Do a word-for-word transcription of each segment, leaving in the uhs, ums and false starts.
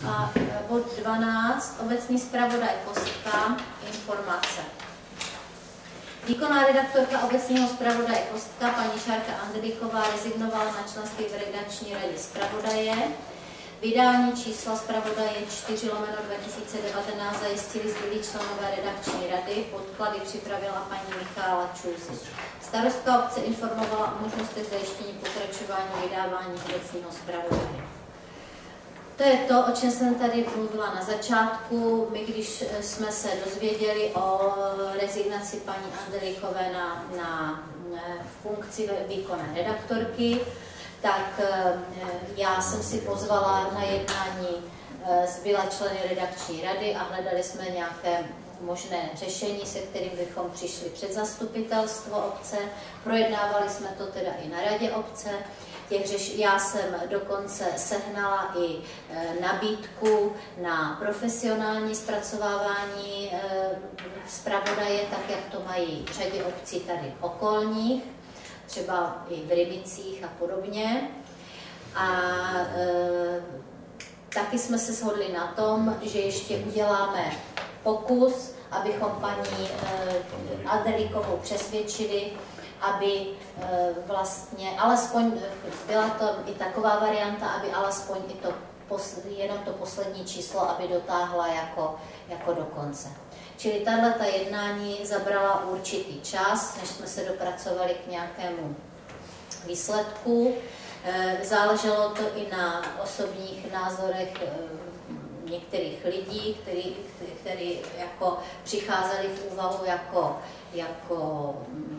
A bod dvanáct, obecní zpravodaj Kostka, informace. Výkonná redaktorka obecního zpravodaje Kostka, paní Šárka Andrýková, rezignovala na členství v redakční radě zpravodaje. Vydání čísla zpravodaje čtyři lomeno dva tisíce devatenáct zajistili zbylí členové redakční rady, podklady připravila paní Michála Čůzy. Starostka obce informovala o možnostech zajištění pokračování vydávání obecního zpravodaje. To je to, o čem jsem tady mluvila na začátku. My, když jsme se dozvěděli o rezignaci paní Andrýkové na, na funkci výkonné redaktorky, tak já jsem si pozvala na jednání zbylé členy redakční rady a hledali jsme nějaké možné řešení, se kterým bychom přišli před zastupitelstvo obce. Projednávali jsme to teda i na radě obce. Těch řeš... Já jsem dokonce sehnala i e, nabídku na profesionální zpracovávání e, zpravodaje, tak jak to mají v řadě obcí tady okolních, třeba i v Rybicích a podobně. A e, taky jsme se shodli na tom, že ještě uděláme pokus, abychom paní e, Andrýkovou přesvědčili, aby vlastně, alespoň byla to i taková varianta, aby alespoň i to, jenom to poslední číslo, aby dotáhla jako, jako do konce. Čili tato jednání zabrala určitý čas, než jsme se dopracovali k nějakému výsledku. Záleželo to i na osobních názorech některých lidí, kteří, kteří jako přicházeli v úvahu jako, jako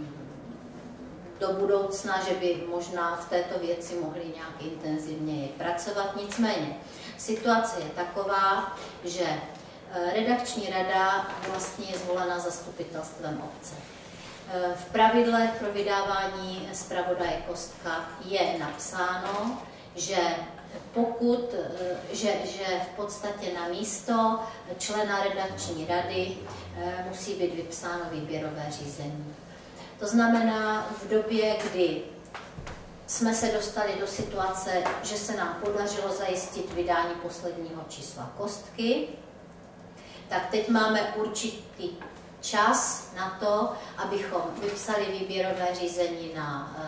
do budoucna, že by možná v této věci mohli nějak intenzivněji pracovat. Nicméně situace je taková, že redakční rada vlastně je zvolena zastupitelstvem obce. V pravidlech pro vydávání zpravodaje Kostka je napsáno, že pokud, že, že v podstatě na místo člena redakční rady musí být vypsáno výběrové řízení. To znamená, v době, kdy jsme se dostali do situace, že se nám podařilo zajistit vydání posledního čísla Kostky, tak teď máme určitý čas na to, abychom vypsali výběrové řízení na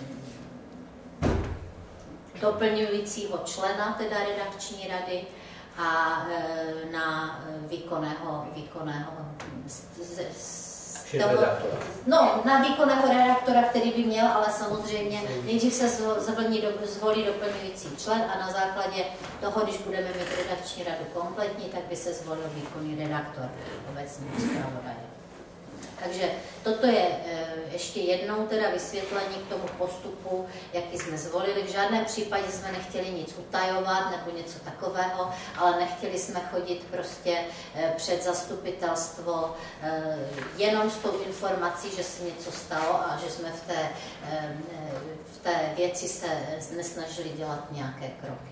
eh, doplňujícího člena teda redakční rady a eh, na výkonného, výkonného z, z, Toho, no, na výkonného redaktora, který by měl, ale samozřejmě nejdřív se zvolí, zvolí doplňující člen a na základě toho, když budeme mít redakční radu kompletní, tak by se zvolil výkonný redaktor obecního zpravodaje. Takže toto je ještě jednou teda vysvětlení k tomu postupu, jaký jsme zvolili. V žádném případě jsme nechtěli nic utajovat nebo něco takového, ale nechtěli jsme chodit prostě před zastupitelstvo jenom s tou informací, že se něco stalo a že jsme v té, v té věci se nesnažili dělat nějaké kroky.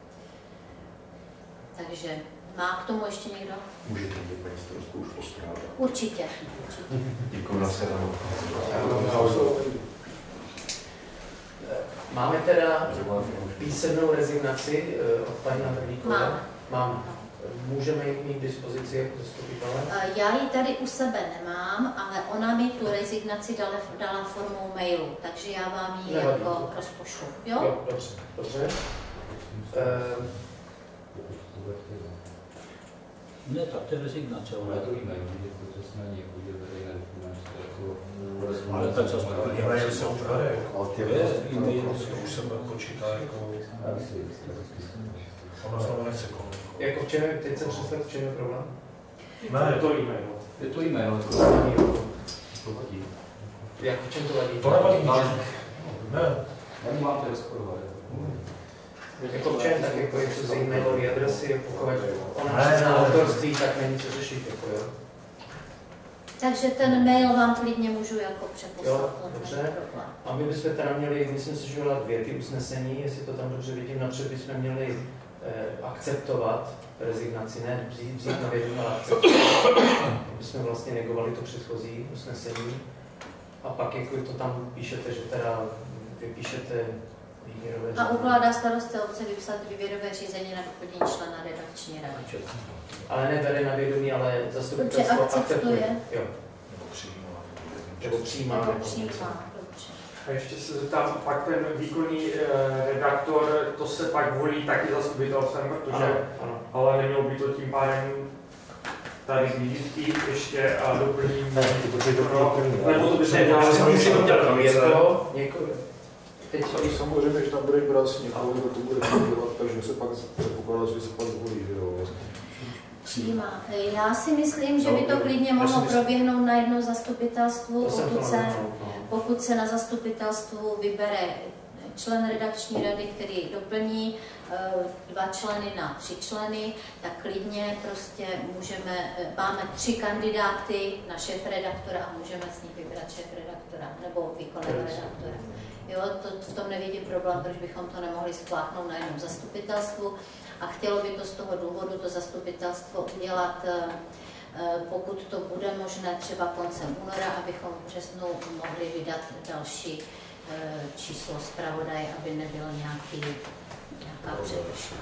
Takže má k tomu ještě někdo? Můžete mě paní starostku už postrádat. Určitě. určitě. Děkuji na shledanou. Máme teda písemnou rezignaci od paní Andrýkové? Máme. Máme. Můžeme ji mít k dispozici jako zastupitelé? Já ji tady u sebe nemám, ale ona mi tu rezignaci dala, dala formou mailu, takže já vám ji Nevadí. jako rozpošlu. Jo? Jo, dobře. dobře. Uh, Ne, tak to je rezignace. Ale to víme, že to jsme někud veřejné dokumenty jako... Ale tak zase E-mail se už bere, to už se počítá jako... Ono znovu nechce komunikovat. jako v čem je, teď jsem přesvědčen, v čem je problém? Ne, to e-mail. Je to e-mail, to vadí. Jak v čem to vadí? To nevadí. Ne. Ani vám to rozporovat. Jako v čem, tak jako něco z e-mailové adresy, pokud ona Ne, přizná ne, autorství, tak není co řešit, jako jo. Takže ten mail vám klidně můžu jako přeposlat. Jo, dobře. A my bychom teda měli, myslím si, že byla dvě ty usnesení, jestli to tam dobře vidím, napřed bychom měli eh, akceptovat rezignaci, ne vzít, vzít na vědomí, ale akceptovat. Bychom vlastně negovali to předchozí usnesení. A pak jako to tam píšete, že teda vypíšete výběrové řízení. A ukládá starostce obce vypsat výběrové řízení na doplnění člena redakční redakční rady. Ale nebere na vědomí, ale zastupitelstvo Dobře, akceptuje. Jo. Nebo přijímá. Nebo přijímá. Nebo nebo- přijímá, dobře. A ještě se zeptám, pak ten výkonný eh, redaktor, to se pak volí taky zastupitelstvem, protože, Ano, ano. ale nemělo by to tím pádem tady být ještě a doplním, nebo to by se dělalo Je to někoho. Teď Tady samozřejmě, že tam bude brát někoho, kdo to bude fungovat, takže se pak předpokládá, že se pak zvolí, že jo. Přijímá. Já si myslím, že by to No, klidně já si mohlo myslím- proběhnout na jednom zastupitelstvu, To jsem pokud to se, navrhnul, no. pokud se na zastupitelstvu vybere člen redakční rady, který doplní eh, dva členy na tři členy, tak klidně prostě můžeme, eh, máme tři kandidáty na šéf redaktora a můžeme z nich vybrat šéf redaktora nebo výkonného redaktora. Jo, to, v tom nevidím problém, proč bychom to nemohli spláchnout na jednom zastupitelstvu a chtělo by to z toho důvodu to zastupitelstvo udělat, pokud to bude možné, třeba koncem února, abychom v březnu mohli vydat další číslo zpravodaje, aby nebyl nějaký, nějaká přebyška.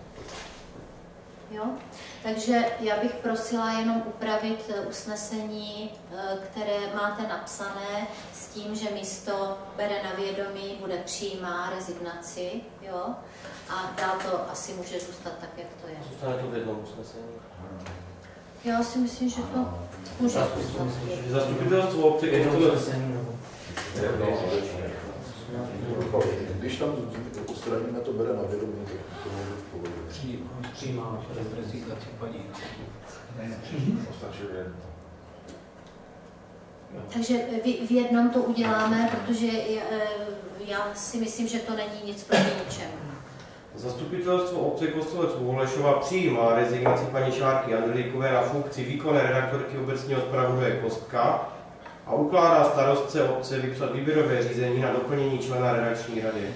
Jo? Takže já bych prosila jenom upravit usnesení, které máte napsané, s tím, že místo bere na vědomí, bude přijímá rezignaci, jo? A dál to asi může zůstat tak, jak to je. Zůstane to v jednom usnesení. Já si myslím, že to může zůstat. Zastupitelstvo obce k Jedno tomu usnesení, nebo? Když tam odstraníme to bere na vědomí, tak to může v pohodě. Přijímá. Rezignaci paní. Stačí jen. Takže v, v jednom to uděláme, protože já si myslím, že to není nic proti ničemu. Zastupitelstvo obce Kostelec u Holešova přijímá rezignaci paní Šárky Andrlíkové na funkci výkonné redaktorky obecního zpravodaje Kostka a ukládá starostce obce vypsat výběrové řízení na doplnění člena redakční rady.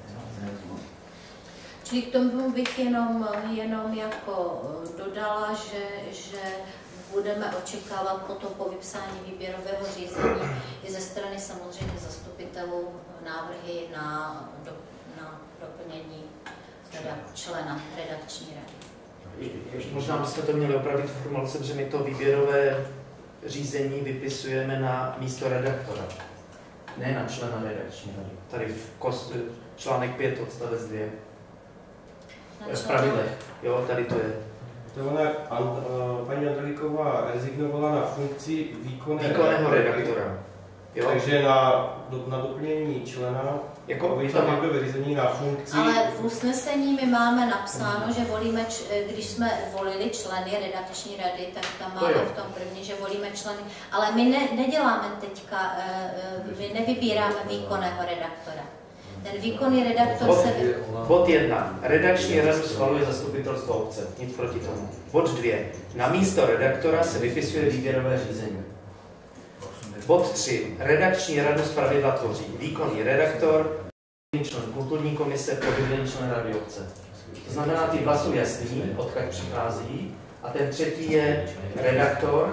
Čili k tomu bych jenom, jenom jako dodala, že, že budeme očekávat potom po vypsání výběrového řízení i ze strany samozřejmě zastupitelů návrhy na, do, na doplnění redak, člena redakční rady. Ještě možná bychom to měli opravit v formulaci, že my to výběrové řízení vypisujeme na místo redaktora, ne na člena redakční rady. Tady v kost, článek pět odstavec dvě. V pravidlech, jo, tady to je. To ona, an, paní Andrlíková rezignovala na funkci výkonné Výkonného redaktora. Jo? Takže na, do, na doplnění člena Jako vypsat výběrové řízení na funkci. Ale v usnesení my máme napsáno, že volíme, když jsme volili členy redakční rady, tak tam máme v tom první, že volíme členy, ale my ne, neděláme teďka, my nevybíráme výkonného redaktora. Ten výkonný redaktor bod, se... Bod jedna. Redakční radu schvaluje zastupitelstvo obce. Nic proti tomu. Bod dvě. Na místo redaktora se vypisuje výběrové řízení. Bod tři. Redakční radu zpravidla tvoří výkonný redaktor, člen kulturní komise, provedení člen rady obce. To znamená, ty dva jsou jasný, odkud přichází. A ten třetí je redaktor.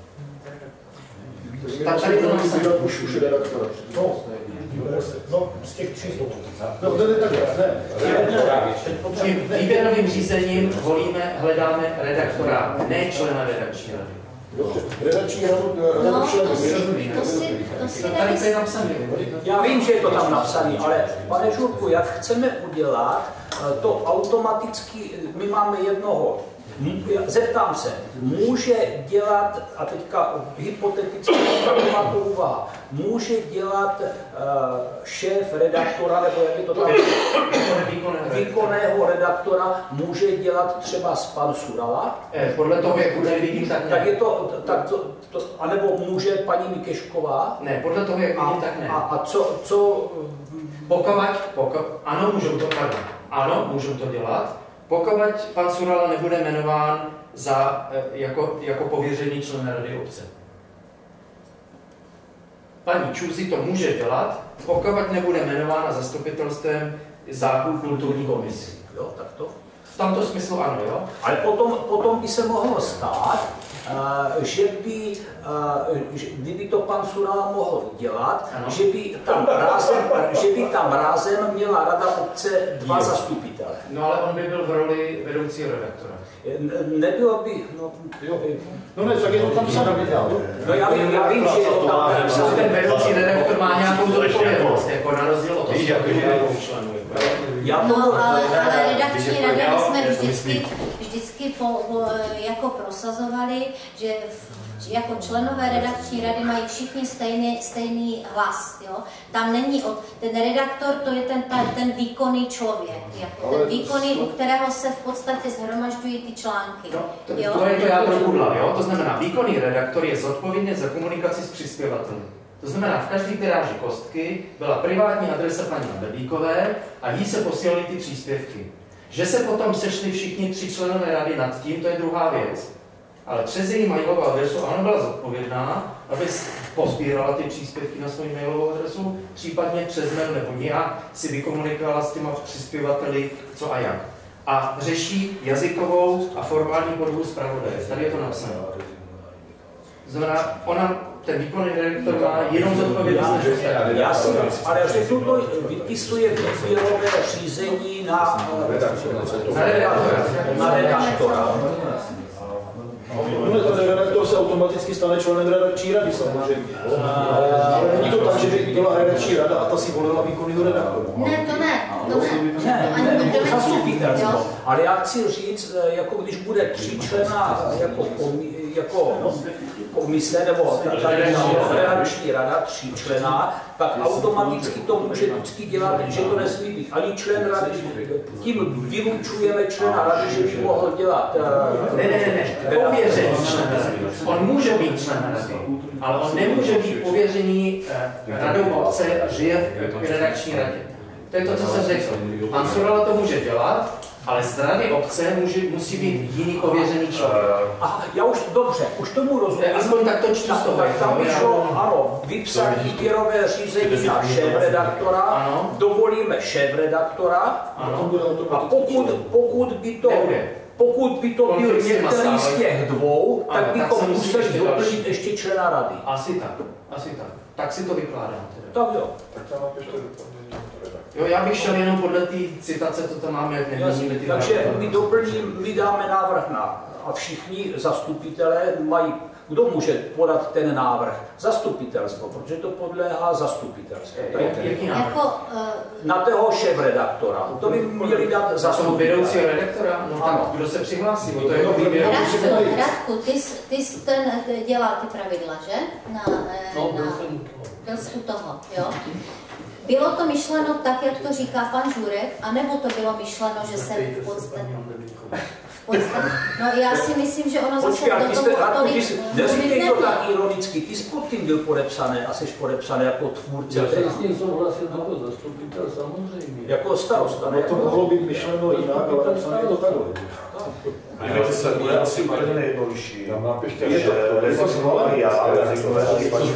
Tak tady to musí být už už redaktora. No, no, z těch tří zlomu. No, to je tak, ne. Tím výběrovým řízením volíme, hledáme redaktora, ne člena redakční rady. Dobře, redakční radu, No, radu člen to si, nevím. to si, to si Tady to je nemyslím. napsané. Já vím, že je to tam napsané, ale pane Žurku, jak chceme udělat to automaticky, my máme jednoho. Zeptám se, může dělat, a teďka hypoteticky má to úvaha, může dělat uh, šéf redaktora, nebo jak je to tam, výkonného redaktora, může dělat třeba z pan Surala? Eh, podle toho, jak bude vidím, tak ne. Tak je to, tak to, to, anebo může paní Mikešková? Ne, podle toho, jak vidím, tak ne. A, a co, co Pokovať, poko, ano, můžou to, pardon, ano, můžou to dělat. Pokud pan Surala nebude jmenován za, jako, jako pověřený člen rady obce. Paní Čuzi to může dělat, pokud nebude jmenována zastupitelstvem za kulturní komisi. Jo, tak to. V tomto smyslu ano, jo? Ale potom, potom by se mohlo stát, že by, kdyby to pan Surala mohl dělat, že by tam rázem, že by tam rázem měla rada obce dva jo. zastupitele. No ale on by byl v roli vedoucího redaktora. Nebylo by, no, jo. No ne, tak je to tam sám viděl. No já vím, já vím, že je to tam. Ten vedoucí redaktor má nějakou zodpovědnost, jako na rozdíl od osmi členů. No, ale, ale redakční rada jsme vždycky, vždycky po, po, jako prosazovali, že jako členové redakční rady mají všichni stejný, stejný hlas. Jo? Tam není od, ten redaktor, to je ten, ten výkonný člověk, jako ten výkonný, u kterého se v podstatě shromažďují ty články. No, to, jo? to je to jádro pudla, jo? To znamená, výkonný redaktor je zodpovědný za komunikaci s přispěvateli. To znamená, v každé tiráži kostky byla privátní adresa paní Andrlíkové a jí se posílaly ty příspěvky. Že se potom sešli všichni tři členové rady nad tím, to je druhá věc. Ale přes její mailovou adresu, a ona byla zodpovědná, aby pozbírala ty příspěvky na svou mailovou adresu, případně přes mail nebo nějak si vykomunikovala s těma přispěvateli, co a jak. A řeší jazykovou a formální podobu zpravodaje. Tady je to napsané. Znamená, ona, ten výkonný redaktor má jenom zodpovědnost než ostatní. Já si, ale řeknu to, vypisuje výběrové řízení na redaktora. Na redaktora. Ten redaktor se automaticky stane členem redakční rady, samozřejmě. Ale není to tak, že by byla redakční rada a ta si volila výkonného redaktora. Ne, to ne, to ne. Ne, ne, ne, ne zastupitelstvo. Ale já chci říct, jako když bude tříčlenná jako, jako komise nebo redakční rada tříčlenná, tak automaticky to může vždycky dělat, že to nesmí být ani člen rady. Tím vylučujeme člena rady, že by mohl dělat. Ne, ne, ne, ne. Pověřený člen rady. On může být člen rady, ale on nemůže být pověřený radou obce a žije v redakční radě. To je to, co jsem řekl. Pan Surala to může dělat, ale z rady obce může, musí být jiný pověřený člověk. A já už dobře, už tomu rozumím. Aspoň tak to čtu z toho. Tam vyšlo, ano, vypsat výběrové řízení na šéfredaktora, dovolíme šéfredaktora a pokud, pokud by to... Pokud by to byl některý z těch dvou, tak ano, bychom museli doplnit ještě člena rady. Asi tak, asi tak. Tak si to vykládám. Tak jo. Tak tam napište doplnění redaktora. Jo, já bych šel jenom podle té citace, to tam máme, jak neměníme ty Takže my doplním, my dáme návrh na, a všichni zastupitelé mají, kdo může podat ten návrh? Zastupitelstvo, protože to podléhá zastupitelstvu. Jaký návrh? Jako, uh, na toho šéfredaktora. To by měli dát zastupitelé. Vedoucího redaktora? No tak, kdo se přihlásí? To je Radku, Radku, ty, ty jsi ten dělal ty pravidla, že? Na, no, na, byl jsi u toho, jo? Bylo to myšleno tak, jak to říká pan Žurek, anebo to bylo myšleno, že se v podstatě... V podstatě. No já si myslím, že ono zase Počkej, do toho tolik... Neříkej to tak ironicky, ty jsi pod tím byl podepsané a jsi podepsané jako tvůrce. Já jsem s tím souhlasil jako zastupitel samozřejmě. Jako starosta, ne? To mohlo být myšleno jinak, ale napsané je to takhle. Víte, se bude asi úplně nejjednodušší. Tam napište, že rezignovali já, rezignovali paní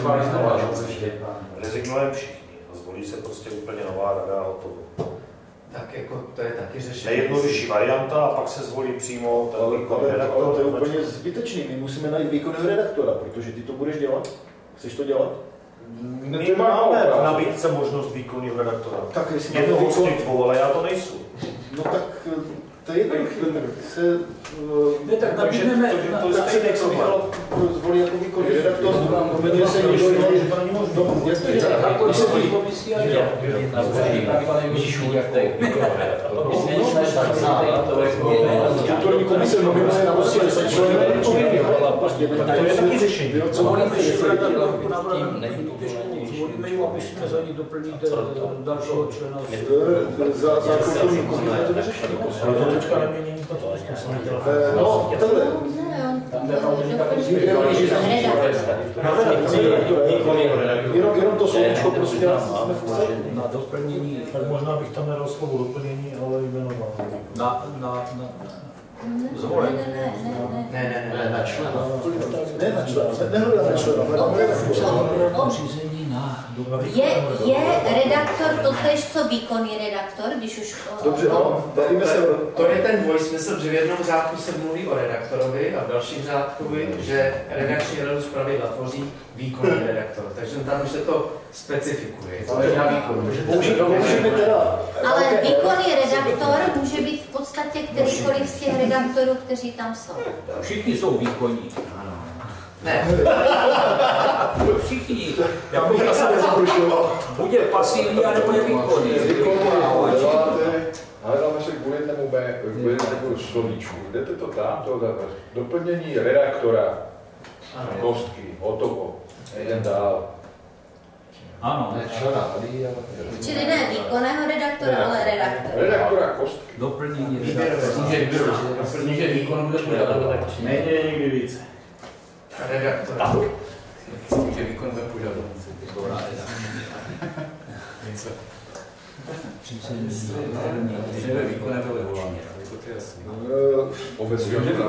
rezignujeme všichni. Zvolí se prostě úplně nová rada a hotovo. Tak jako to je taky řešení. Nejjednodušší varianta a pak se zvolí přímo ten výkonný redaktor. Ale to je úplně zbytečný, my musíme najít výkonného redaktora, protože ty to budeš dělat. Chceš to dělat? My máme v nabídce možnost výkonného redaktora. Tak jestli je to výkonný dvou, ale já to nejsou. No tak to je jednoduché. Ne, tak nabídneme... Tak si nech se Michal zvolí jako výkonný redaktor, jmenuje se někdo jiný, že to není možné. Tak se to komisí a dělá. Kulturní komise nominuje na prostě deset členů. To je taky řešení. Co volíme šéfredaktorku navrhneme? Zvolíme ji a musíme za ní doplnit dalšího člena. Za kulturní komise to neřešení. Ale to teďka nemění to, co jsme se nedělali. No, takhle. Jenom to slovíčko prostě děláme funkce. Na doplnění. Tak možná bych tam nedal slovo doplnění, ale jmenoval. Na, na, na. Zvolen. Ne, ne, ne, ne, ne, ne, na člena. Ne na člena, nehledám na člena, hledám redaktora. Řízení Je, je redaktor totéž, co výkonný redaktor, když už... Dobře, ano, bavíme se... To je ten dvojsmysl, že v jednom řádku se mluví o redaktorovi a v dalším řádku, že redakční radu zpravidla tvoří výkonný redaktor. Takže tam už se to specifikuje. Použijeme teda... Ale výkonný redaktor může být v podstatě kterýkoliv z těch redaktorů, kteří tam jsou. Všichni jsou výkonní. Ne. Všichni. Já bych asi nezaprušoval. Bude pasivní, anebo je výkonný. Ale tam se kvůli jednomu B, kvůli jednomu slovíčku. Jdete to tam, to doplnění redaktora, kostky, hotovo. Jdem dál. Ano. Ne člena, ale... Čili ne výkonného redaktora, ale redaktora. Redaktora kostky. Doplnění redaktora. Doplnění, že výkon bude požadovat. Méně někdy víc. Redaktor. Že výkon bude požadovat. Že ve výkon nebyl vyvolán. To je jasný. Obecně že výkon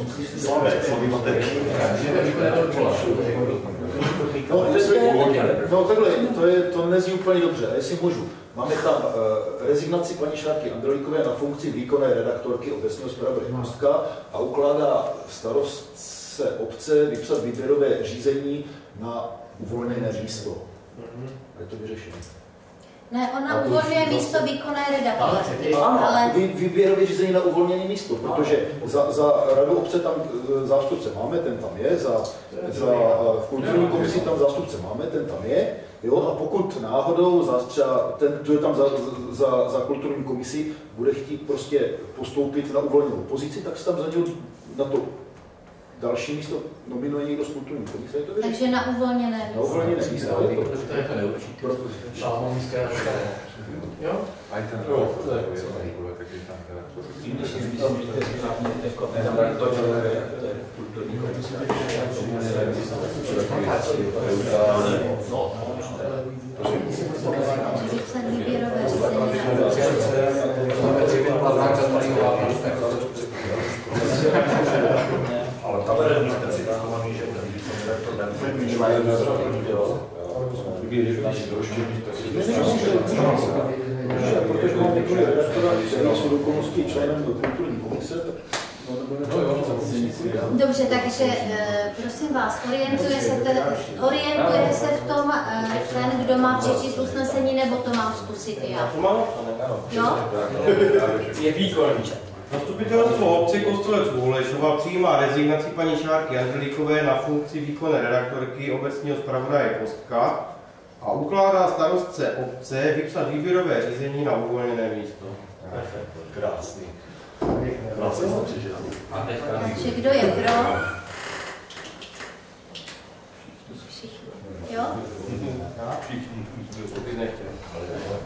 nebyl vyvolán. No, no takhle, to, je, to nezní úplně dobře, jestli můžu. Máme tam uh, rezignaci paní Šárky Androlíkové na funkci výkonné redaktorky obecního zpravodaje Kostka a ukládá starostce obce vypsat výběrové řízení na uvolněné místo. Je to vyřešené. Ne, ona uvolňuje místo výkonné redaktora. Ano, Ale vy, výběrové řízení na uvolněné místo, protože za, za radu obce tam e, zástupce máme, ten tam je, za, za v kulturní komisi tam zástupce máme, ten tam je, jo, a pokud náhodou zástřa, ten, kdo je tam za, za, za kulturní komisi, bude chtít prostě postoupit na uvolněnou pozici, tak se tam za něj na to další místo nominuje někdo z kulturní komise, je to vyřešené. takže na uvolněné místo. Na uvolněné místo, je to. To je to neurčitě. Šalmonské. Jo? A i ten rok, to je taky tam Vypsat výběrové Ale tam je specifikovaný, že ten protože mám několik redaktora, který jsou do okolností členem kulturní komise, tak Dobře, takže prosím vás, orientuje se, te, orientuje se v tom ten, kdo má přečíst usnesení, nebo to mám zkusit já? Jo? Je výkonný. Zastupitelstvo obce Kostelec u Holešova přijímá rezignaci paní Šárky Androlíkové na funkci výkonné redaktorky obecního zpravodaje Kostka a ukládá starostce obce vypsat výběrové řízení na uvolněné místo. krásný. Takže kdo je pro? Všichni. Jo? Všichni.